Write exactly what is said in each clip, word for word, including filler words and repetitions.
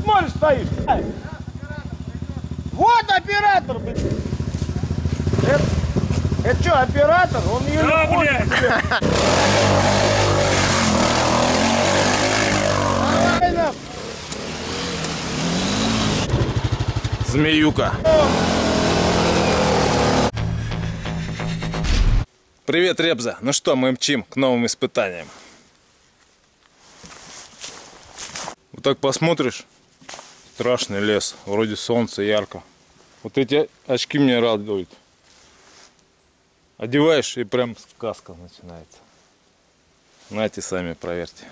смотришь, стоишь? Вот оператор, блядь. Это, это что, оператор? Он ее да, не блядь. Давай, Змеюка. Привет, Ребза. Ну что, мы мчим к новым испытаниям. Вот так посмотришь, страшный лес, вроде солнца, ярко. Вот эти очки меня радуют. Одеваешь, и прям сказка начинается. Нате, сами проверьте.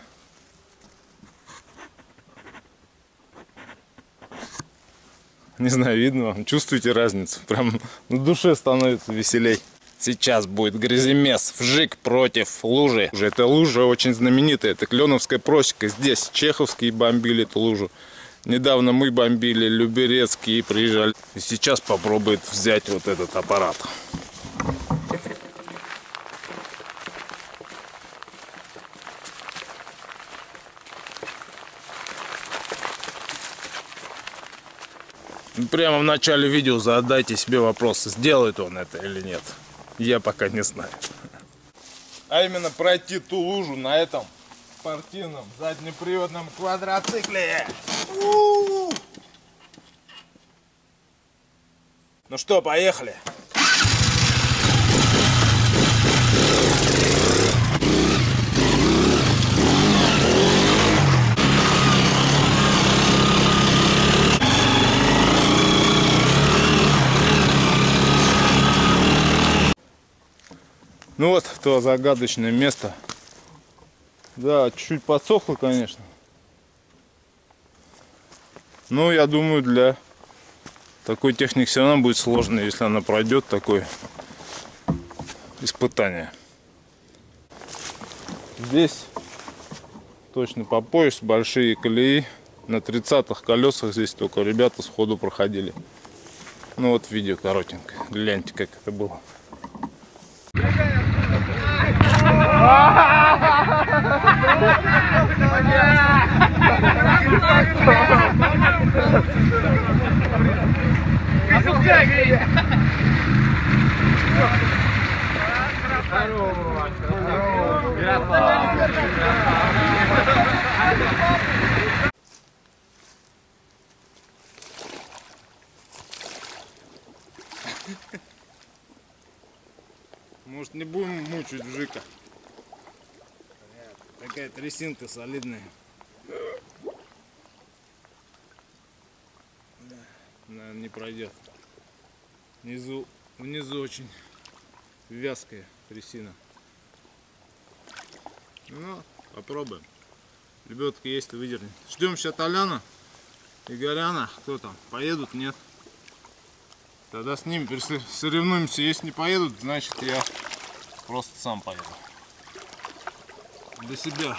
Не знаю, видно вам, чувствуете разницу? Прям на душе становится веселей. Сейчас будет гряземес, вжик против лужи. Эта лужа очень знаменитая, это Кленовская просека. Здесь чеховские бомбили эту лужу. Недавно мы бомбили, люберецкие приезжали. И сейчас попробует взять вот этот аппарат. Прямо в начале видео задайте себе вопрос, сделает он это или нет. Я пока не знаю. А именно пройти ту лужу на этом спортивном заднеприводном квадроцикле. У-у-у! Ну что, поехали. Ну вот то загадочное место. Да, чуть-чуть подсохло, конечно. Ну, я думаю, для такой техники все равно будет сложно, если она пройдет такое испытание. Здесь точно по пояс, большие колеи. На тридцатых колесах здесь только ребята сходу проходили. Ну вот видео коротенькое. Гляньте, как это было. Может, не будем мучить Вжика? Такая трясинка солидная. Наверное, не пройдет. Внизу, внизу очень вязкая трясина. Ну, попробуем. Лебедка есть, выдернет. Ждем сейчас Толяна и Горяна. Кто там? Поедут? Нет. Тогда с ними соревнуемся. Если не поедут, значит я просто сам поеду. Для себя.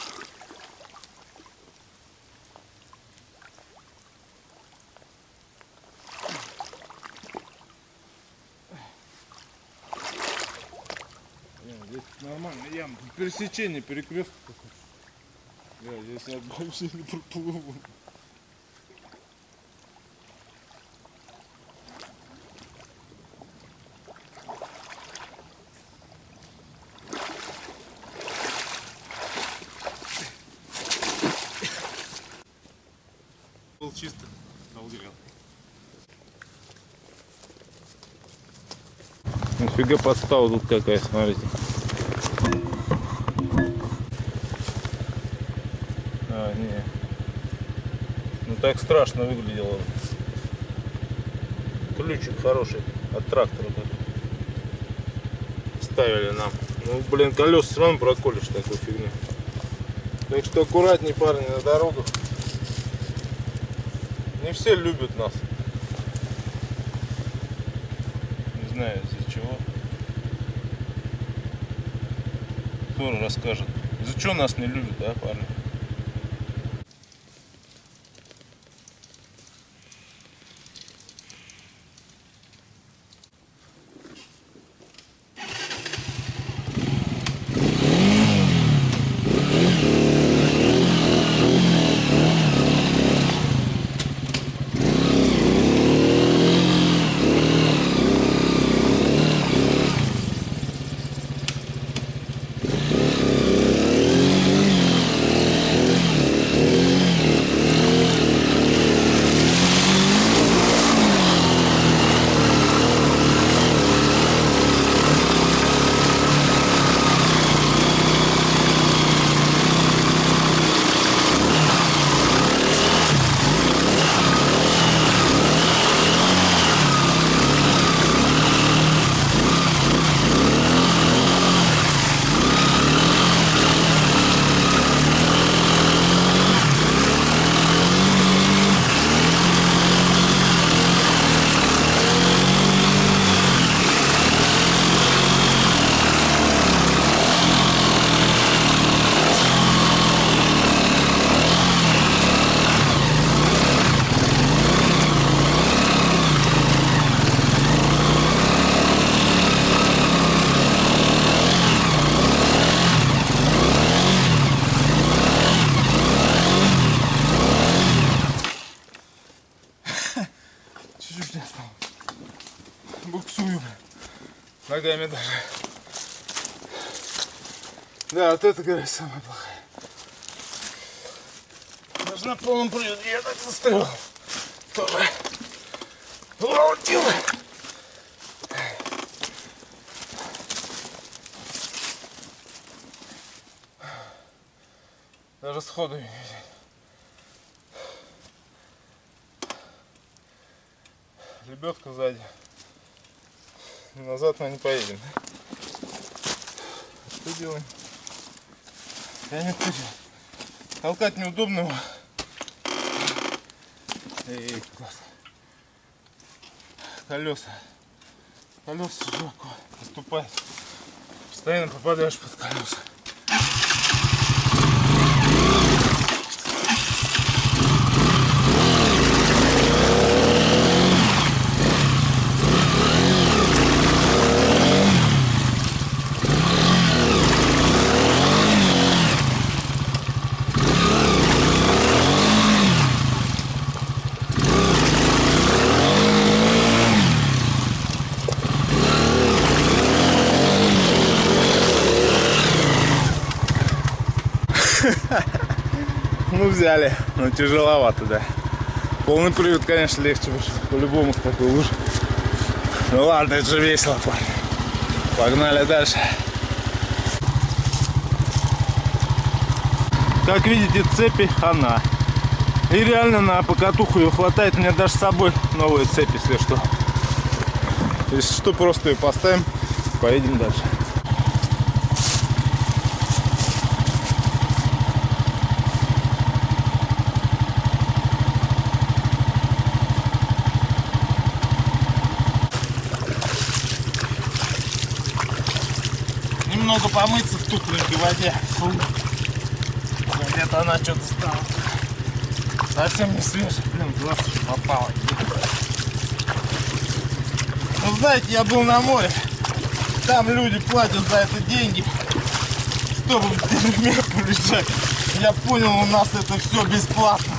Здесь нормально яма. Пересечение, перекресток. Да, здесь я вообще не проплыву. Был чисто, обалдел. Нифига подстава тут какая, смотрите. А, не. Ну так страшно выглядело. Ключик хороший от трактора ставили нам. Ну блин, колеса все равно проколешь такую фигню. Так что аккуратней, парни, на дорогах. Не все любят нас. Не знаю из-за чего. Кто расскажет. Из-за чего нас не любят, а, парни? ногами даже. Да, вот эта грязь самая плохая. Даже на полном приводе я так застрял. Тоже. Лаутило. Даже сходу не взять. Лебедка сзади. Назад мы не поедем. Что делаем? Я не хочу. Толкать неудобно. Эй, класс. Колеса. Колеса широко поступают. Постоянно попадаешь под колеса. Ну взяли, но тяжеловато, да. Полный привод, конечно, легче выше. По-любому в такой луже. Ну ладно, это же весело, парни. Погнали дальше. Как видите, цепи хана. И реально на покатуху ее хватает. Мне даже с собой новые цепи, если что. Если что, просто ее поставим, поедем дальше. Немного помыться в тухленькой воде. Фу. Где-то она что-то стала совсем не свежая. Блин, глаз уже попало. Ну знаете, я был на море. Там люди платят за это деньги, чтобы в дерьме полежать. Я понял, у нас это все бесплатно.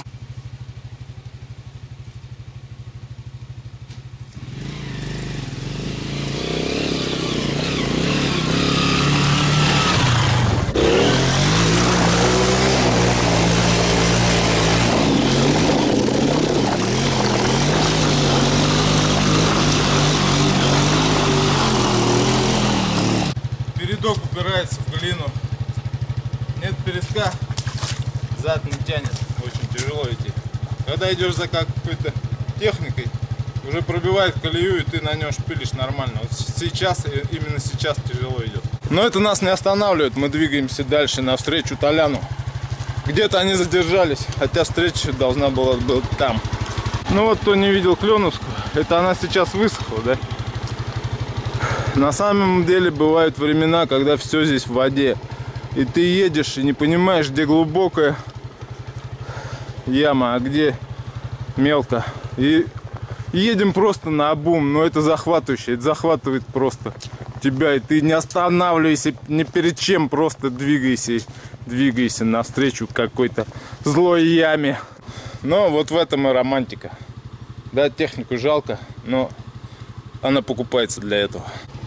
Передок упирается в глину. Нет передка, зад не тянет. Очень тяжело идти. Когда идешь за какой-то техникой, уже пробивает колею, и ты на нем шпилишь нормально. Вот сейчас, именно сейчас тяжело идет. Но это нас не останавливает. Мы двигаемся дальше навстречу Толяну. Где-то они задержались, хотя встреча должна была быть там. Ну вот, кто не видел Кленовскую, это она сейчас высохла, да? На самом деле бывают времена, когда все здесь в воде. И ты едешь и не понимаешь, где глубокая яма, а где мелко. И едем просто на обум, но это захватывающе. Это захватывает просто тебя. И ты не останавливайся ни перед чем, просто двигайся. Двигайся навстречу какой-то злой яме. Но вот в этом и романтика. Да, технику жалко, но она покупается для этого.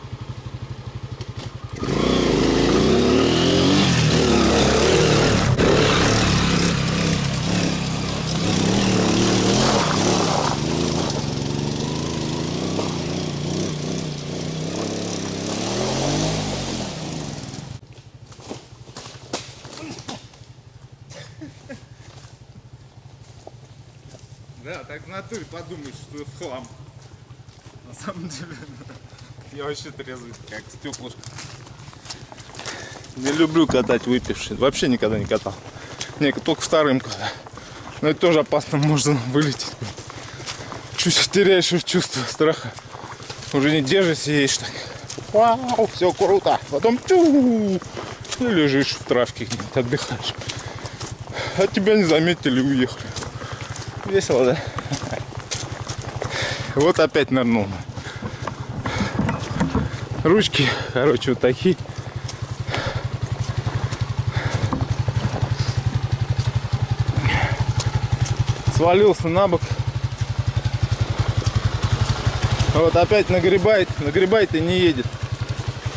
Да, так в натуре подумаешь, что это хлам. На самом деле, я вообще трезвый, как стеклышко. Не люблю катать выпивший. Вообще никогда не катал. Не, только вторым когда. Но это тоже опасно, можно вылететь. Чуть теряешь чувство страха. Уже не держишься, едешь так. Вау, все круто. Потом чу, и лежишь в травке где-нибудь, отдыхаешь. А тебя не заметили и уехали. Весело, да? Вот опять нырнул. Ручки, короче, вот такие. Свалился на бок. Вот опять нагребает, нагребает и не едет.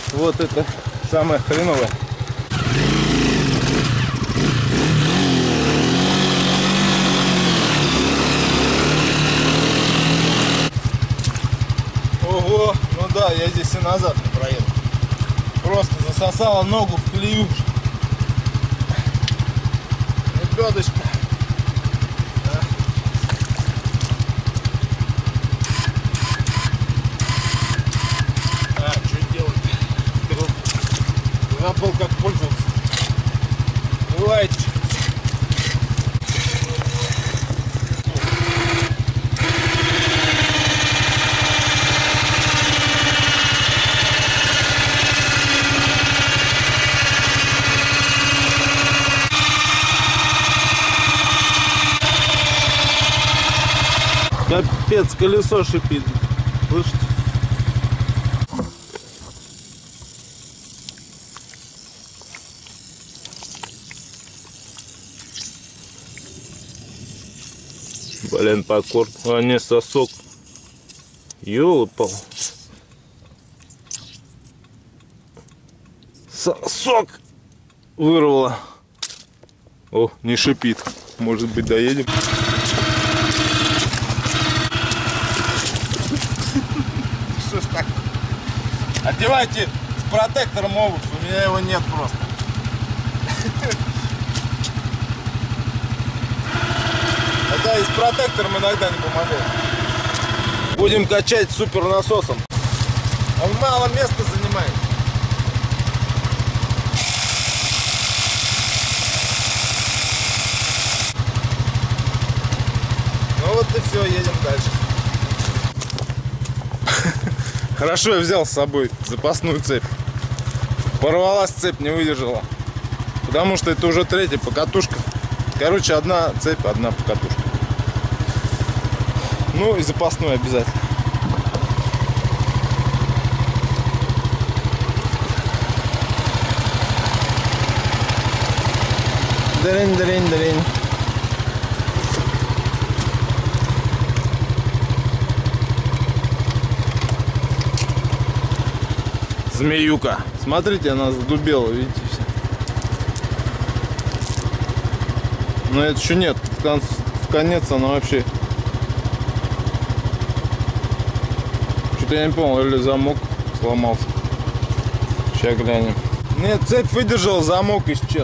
Вот это самое хреновое. Ого, ну да, я здесь и назад не проеду. Просто засосала ногу в колею. Лебедочка. А, что делать? Забыл, как пользоваться. Бывает. Капец, колесо шипит. Слышите? Блин, покор. А не сосок. Ёлопал. Сосок вырвало. О, не шипит. Может быть, доедем. Что ж так? Одевайте с протектором обувь. У меня его нет просто. Да, и с протектором иногда не помогает. Будем качать супер насосом. Он мало места занимает. Ну вот и все, едем дальше. Хорошо, я взял с собой запасную цепь. Порвалась цепь, не выдержала. Потому что это уже третья покатушка. Короче, одна цепь, одна покатушка. Ну и запасную обязательно. Дрень, дрень, дрень. Змеюка. Смотрите, она задубела, видите все. Но это еще нет. В конец она вообще. Что-то я не понял, или замок сломался. Сейчас глянем. Нет, цепь выдержала, замок исчез.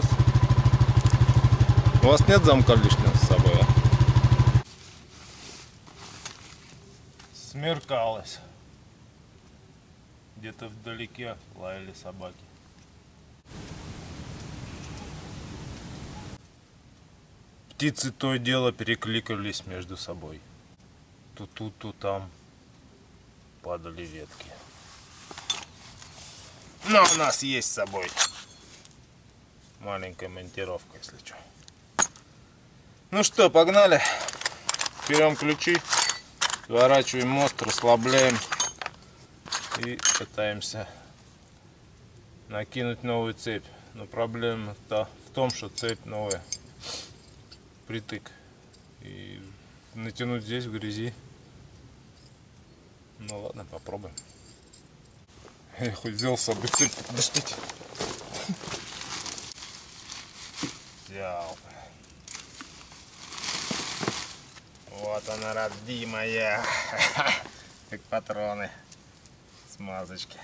У вас нет замка лишнего с собой? А? Смеркалось. Где-то вдалеке лаяли собаки. Птицы то и дело перекликались между собой. То тут, то там падали ветки. Но у нас есть с собой маленькая монтировка, если что. Ну что, погнали. Берем ключи, сворачиваем мост, расслабляем и пытаемся накинуть новую цепь. Но проблема-то в том, что цепь новая. Притык. И натянуть здесь в грязи. Ну ладно, попробуем. Я хоть взял с собой цепь. Подождите. Взял. Вот она, родимая. Как патроны. Смазочки.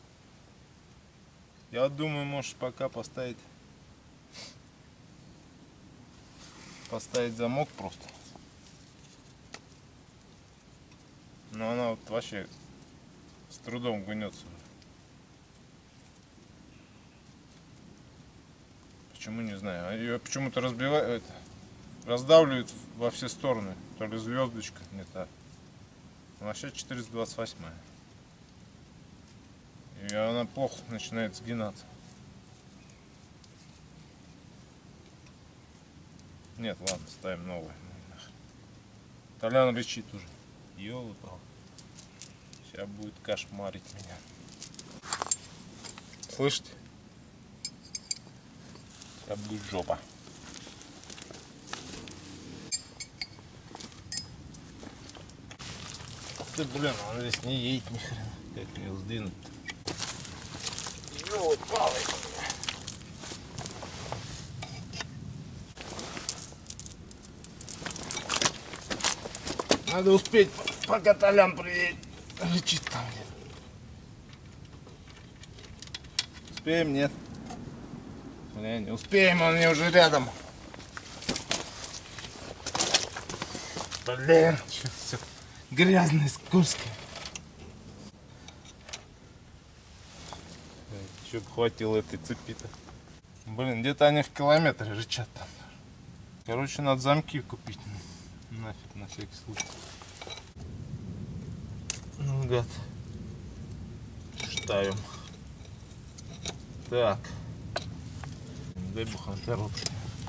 Я думаю, можешь пока поставить поставить замок просто. Но она вот вообще с трудом гнется. Почему, не знаю. Ее почему-то разбивают, раздавливают во все стороны. То ли звездочка, не так. Вообще четыреста двадцать восемь. И она плохо начинает сгинаться. Нет, ладно, ставим новую. Толян рычит уже. Ёлопал. Сейчас будет кошмарить меня. Слышите? Сейчас будет жопа. Ты, блин, он здесь не едет ни хрена. Как ее сдвинуть? Надо успеть, пока Толян приедет. Рычит там где-то. Успеем, нет? Бля, не успеем, он мне уже рядом. Блин, что все грязное, скользкое. Еще бы хватило этой цепи-то. Блин, где-то они в километре рычат там. Короче, надо замки купить. Нафиг, на всякий случай. Ну, гад. Ставим. Так. Дай бухан короткий.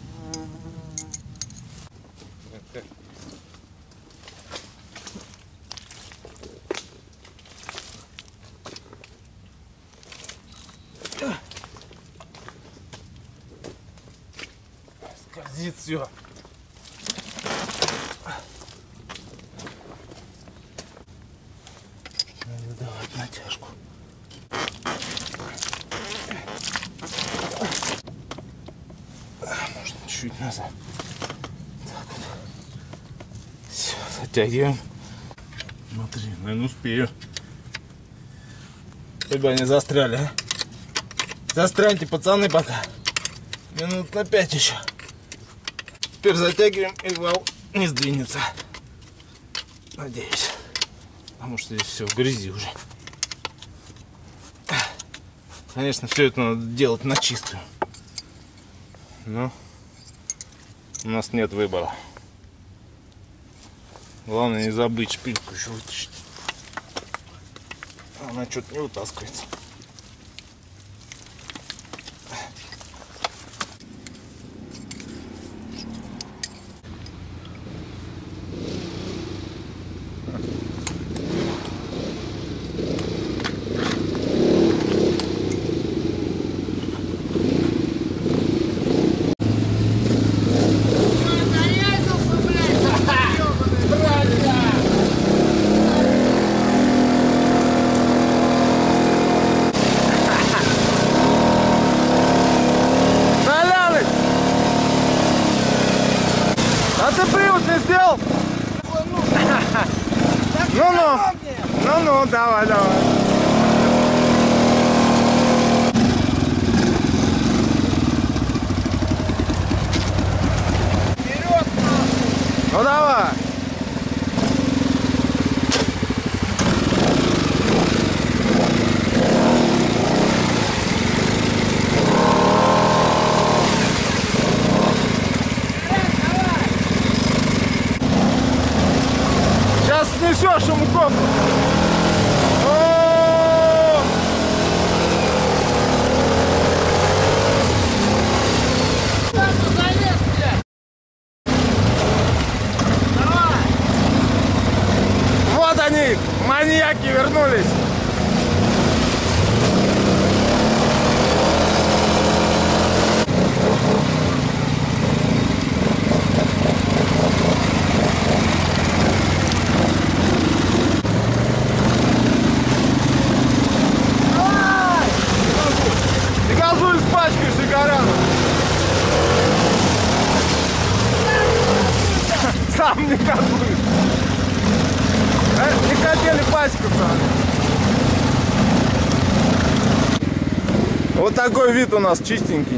Скользит все. Надо давать натяжку. Можно чуть назад. Так вот. Все, затягиваем. Смотри, наверное, успею. Хоть бы они застряли, а? Застряньте, пацаны, пока. Минут на пять еще. Теперь затягиваем, и вал не сдвинется. Надеюсь. Потому что здесь все в грязи уже. Конечно, все это надо делать на чистую. Но у нас нет выбора. Главное не забыть шпильку еще вытащить. Она что-то не вытаскивается. А ты привод не сделал? Ну-ну. Ну-ну, давай, давай. Вперед! Ну давай. Снесешь ему кофту. Вот они, маньяки, вернулись. Сам не газует. Не хотели пачкаться. Вот такой вид у нас чистенький.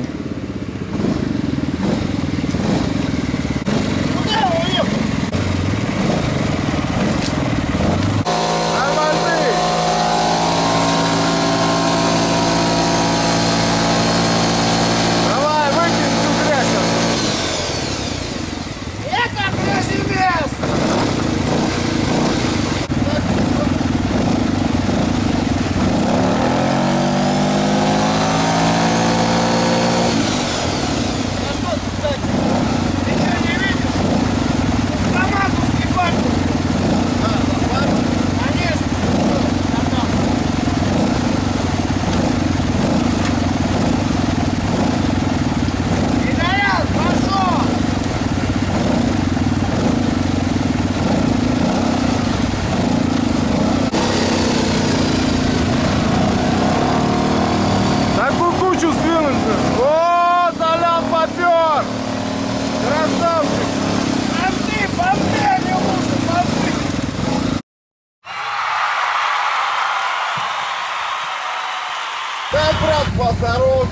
Поздороваться.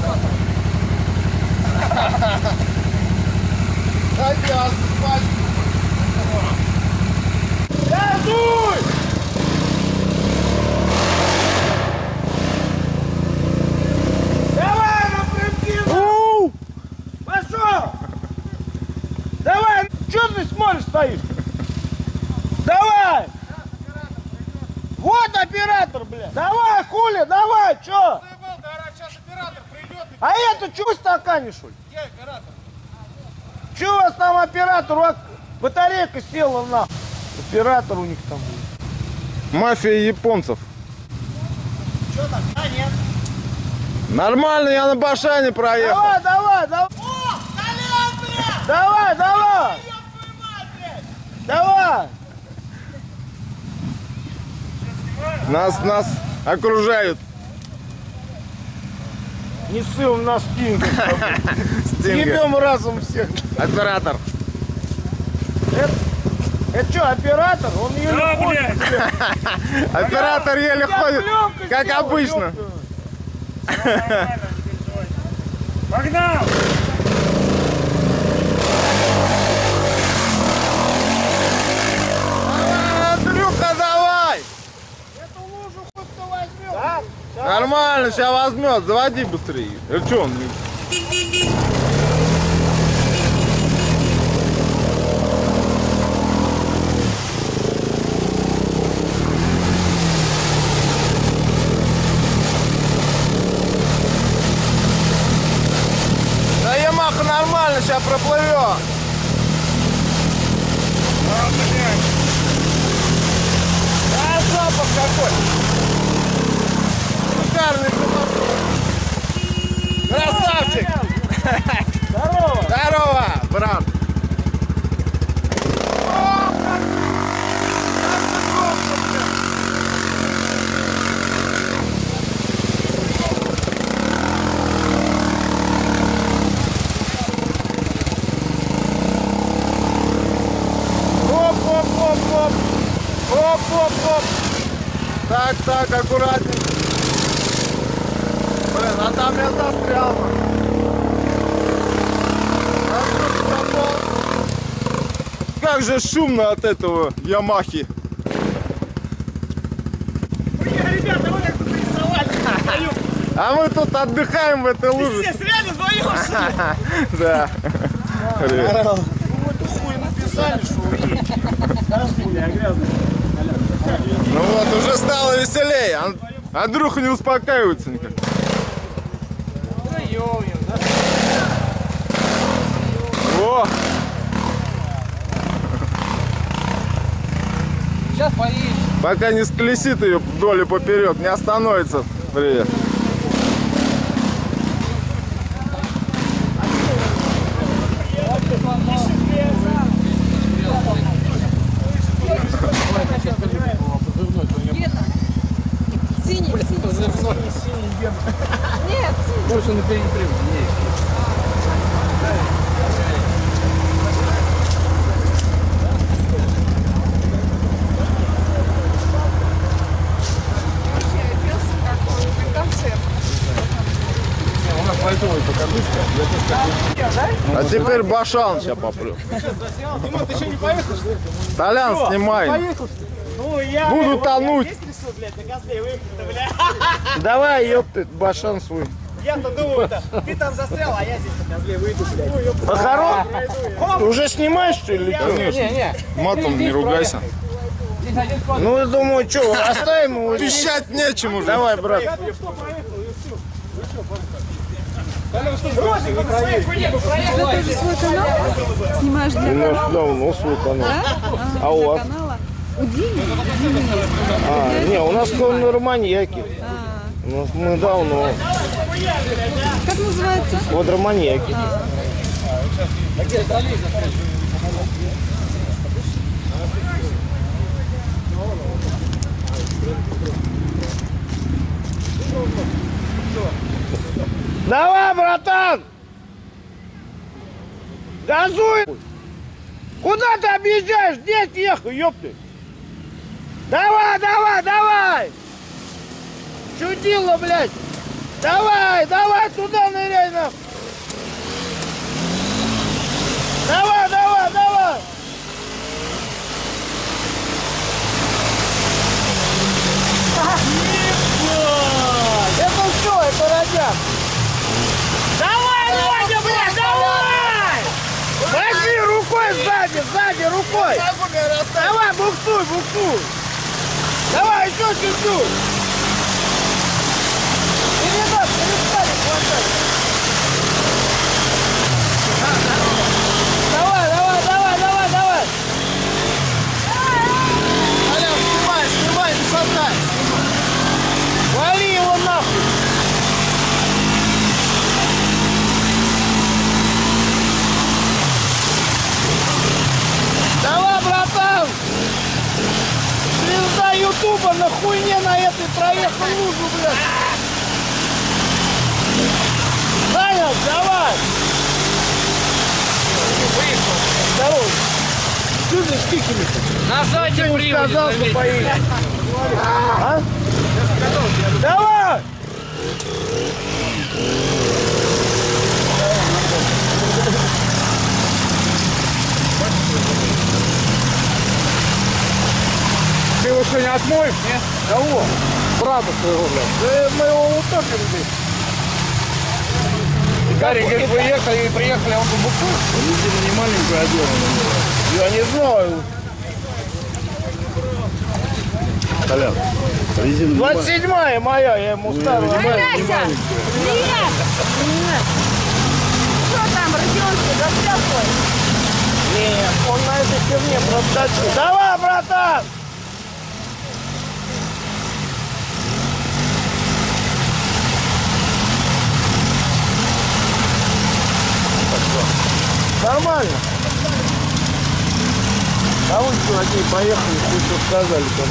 Хотят спать. Газуй! Давай, напрямки! Пошел! Давай! Че ты смотришь, стоишь? Давай! Вот оператор, блядь! Давай, хули, давай, че? Сейчас оператор придет и... А это че стакане, что ли? Я оператор. Че у вас там оператор? У вас батарейка села на. Оператор у них там был. Мафия японцев. Что там? А, нет. Нормально, я на Башане проехал. Давай, давай, давай! О, Толян, блядь! Давай, давай! Ёб твою мать, блядь! Давай! Нас, нас окружают. Не ссы, у нас стинга. Стинга. Ебем разом всех. Оператор. Это, это что, оператор? Он еле Да, ходит. блядь! Оператор еле Я ходит, пленку как сделал, обычно. ёпта. Нормально, не переживай. Погнал! Андрюха, давай! Эту лужу хоть кто возьмет. Да? Да. Нормально, сейчас возьмет, заводи быстрее. А что он? Да Ямаха нормально, сейчас проплывет. А, блядь! А запах какой! Шикарный запах. Красавчик! Здорово. Здорово, брат! Оп-оп-оп-оп. Оп-оп-оп. Так, так, аккуратненько. Блин, а там я застрял. Как же шумно от этого Ямахи. Ребята, вы как тут нарисовали? А мы тут отдыхаем в этой луже. Все сряли вдвоем, что ли? Да. Привет. Какой-то хуй написали, что вы едете. Ну вот, уже стало веселее. Ан- Андрюха не успокаивается никак. Во! Сейчас поедешь. Пока не сколесит ее вдоль и поперек, не остановится. Привет. Синий, синий. Нет, Больше на передний привод. концерт. У нас лайтовый покатушка. А теперь Башан сейчас поплю. Димон, ты еще не поехал, что ли? Толян, снимай. Поехал, что ли? Ну, я... Буду тонуть. Рисуют, блядь, на козле выехать-то, блядь. Давай, ёпты, Башан свой. Я-то думаю-то, ты там застрял, а я здесь на козле выйду, блядь. Похорон? Ты уже снимаешь, что ли? или чё? Конечно. Матом не ругайся. Ну, я думаю, что, оставим его здесь? Пищать нечем уже. Давай, брат. Ты тоже свой канал снимаешь для У нас, да, у нас свой канал. А у вас? канала? У Димы? У Димы есть. А, не, у нас квадроманьяки. А, У нас мы давно как называется? квадроманьяки. Давай, братан! Газуй! Куда ты объезжаешь? Здесь ехай, ёпты! Давай, давай, давай! Чудило, блядь! Давай, давай, туда ныряй нахуй. Давай, давай, давай. Это все, это радяк. Давай, Вадя, блядь, давай! Возьми рукой сзади, сзади рукой. Давай, буксуй, буксуй. Давай, еще чуть-чуть. Передок, перестали хватать. Давай, давай, давай, давай, давай. Аля, снимай, снимай, не шатай. Вали его нахуй. Давай, братан. Звезда Ютуба на хуйне на этой проехал лужу, блядь. Понял? Давай. Здорово. Что за штиками-то? На заднем Не сказал, приводе. что поедет. А? Давай! Ты его что, не отмоешь? Нет. Кого? Брата своего, блядь. Да мы его утопим здесь. Гарри, говорит, приехали и приехали, а он букву. Резина не маленькая, а белая. Я не знаю. Колян, резина двадцать седьмая моя, я ему ставлю. Ася! Привет! Что там, Родионский, застрял твой? Нет, он на этой херне просто. Давай, братан! Нормально. А вы что, одни поехали, что сказали там?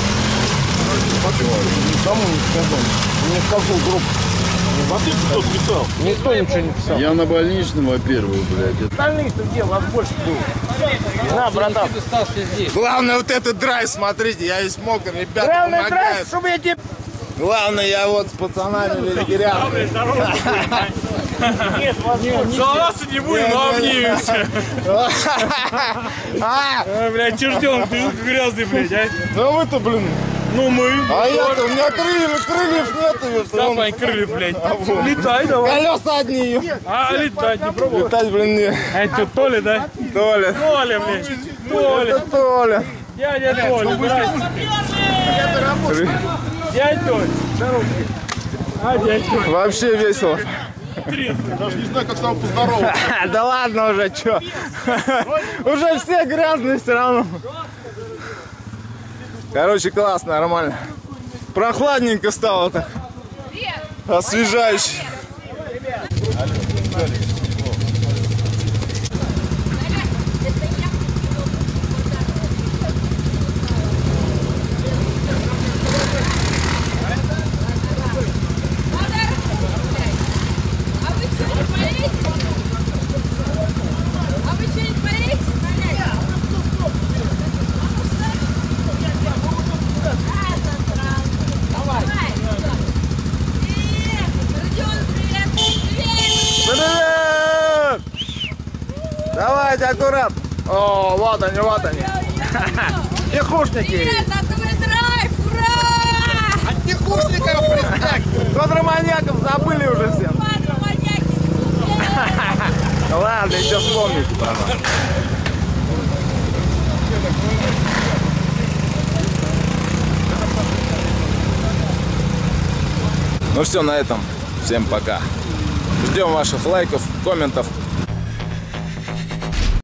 Никому не сказали. Ни в какую группу. А ты кто писал? Никто ничего не писал. Я на больничном, во-первых, блядь. Остальных-то где? Вас больше было. На, братан. Главное вот этот драйв, смотрите, я весь мокрый, ребята Главное, драйв, помогают. чтобы я тебе... Главное, я вот с пацанами весь грязный. Нет, вас нет. Целоваться не будем, но обнимемся. А, А, блядь, чертен, ты грязный, блядь, а? ну вы-то, блин. Ну мы. А я-то, у меня крыльев, крыльев нету. Давай, крылья, блядь. Летай давай. Колеса одни. А, летать не пробовал. Летать, блин, не. А это что, Толя, да? Толя. Толя, блядь. Толя. Это Толя. Дядя Толя, здрасте. Дядя Толя. Здорово. А, дядя Толя. Вообще весело. Даже не знаю, как с тобой поздороваться. Да ладно уже, чё. Уже все грязные все равно. Короче, классно, нормально. Прохладненько стало так. Освежающе. Привет! Давайте, аккурат. О, вот они, вот они. Тихушники. От тихушников пристать. Квадроманьяков забыли уже все. Ну ладно, еще вспомните, пожалуйста. Ну все, на этом. Всем пока. Ждем ваших лайков, комментов.